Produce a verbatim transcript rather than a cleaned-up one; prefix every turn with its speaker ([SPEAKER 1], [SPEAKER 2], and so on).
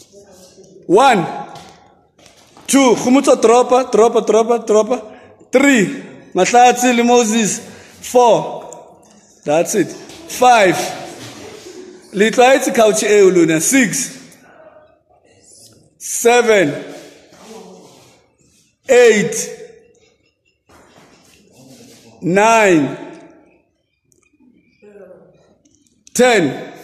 [SPEAKER 1] One. Two. Khumutsa dropa, dropa, dropa, dropa. Three. Mahlatsi Moses. Four. That's it. Five. Litwaitsi couch euluna. Six. Seven. Eight. Nine. Ten.